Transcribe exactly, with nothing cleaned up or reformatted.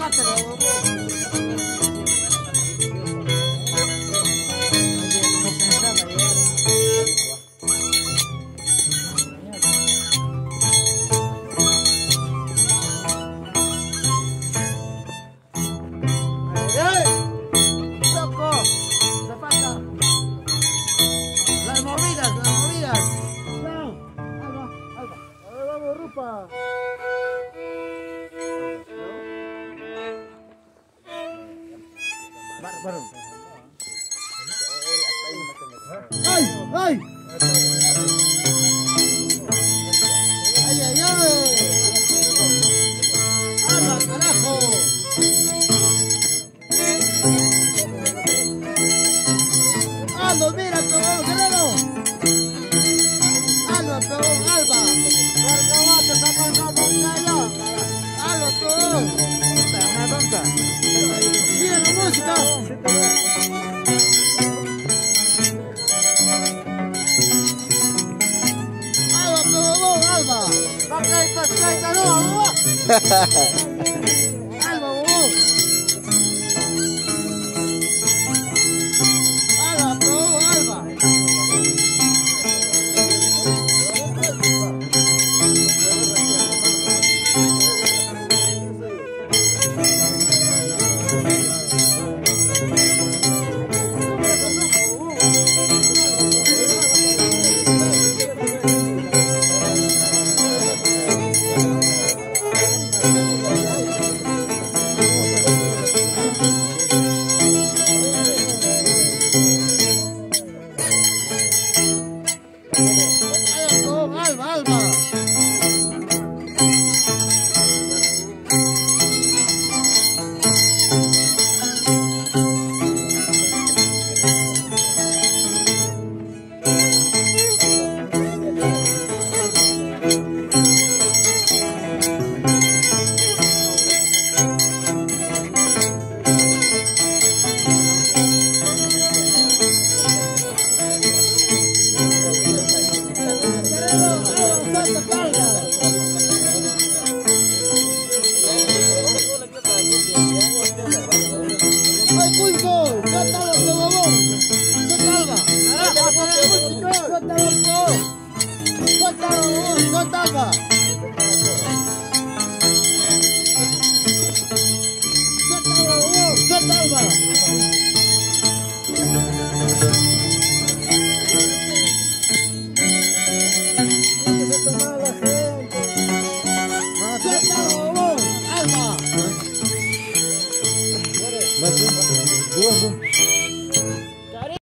Las movidas, las movidas. No, Alba, Alba. A ver, vamos, Rupa. Bárbaro. ¡Ay! ¡Ay! ¡Ay, ay, ay! ¡Alba, carajo! ¡Alba, mira, pegón, Guerrero! ¡Alba, pegón, Alba! ¡Carcabate, sacando montaña! ¡Alba, pegón! ¡Una tonta! ¡Mira la música! ¡Alba, pegón, Alba! ¡Pacaita, pacaita, no, no! ¡Alba, bobón! ¡Alba, pegón, Alba! Alba, Alba. ¡Ay, Cuico! ¡Suéltalo, huevón! ¡Suéltalo! ¡Suéltalo, ¡suéltalo, suéltalo! ¡Suéltalo, suéltalo! ¡Suéltalo, Alba!